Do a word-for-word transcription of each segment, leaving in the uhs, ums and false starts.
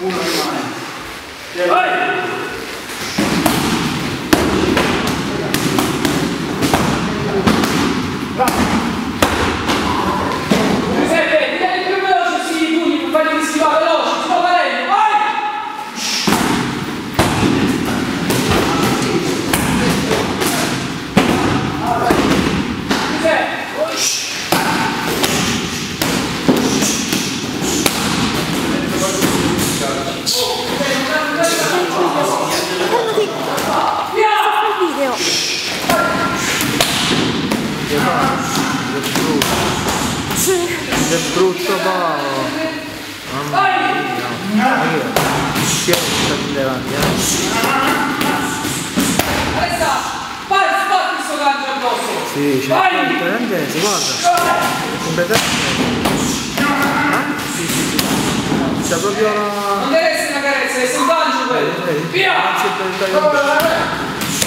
Uno rimane. Vai! Giuseppe, tieni più veloce sti pugni per farli che si va veloce, si va bene, vai! Che brutto Paolo! Mamma mia! Io! Chi è che sta lì davanti? Alessa! Vai, sbatti sto gancio addosso! Sì, c'è completamente, si guarda! Completamente! Ah? Sì, sì, sì! C'è proprio la... Non deve essere una carezza, deve essere un gancio quello! Via! Grazie per il taglio.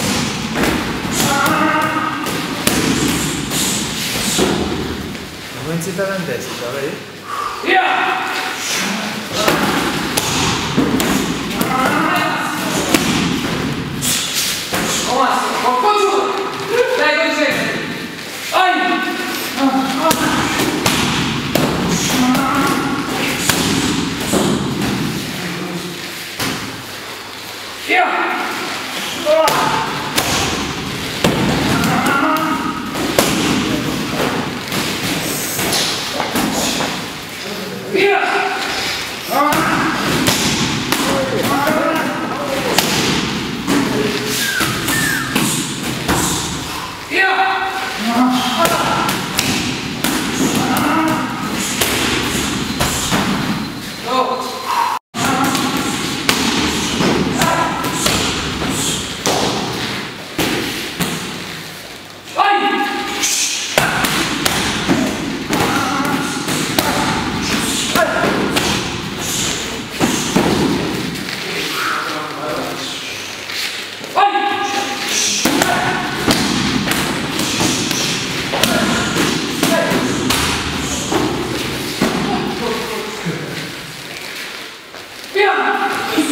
Non si sta in destra, vedi? Via! Oh Massimo, porco giù! Dai, concentrati! Vai! Via! Via! Via!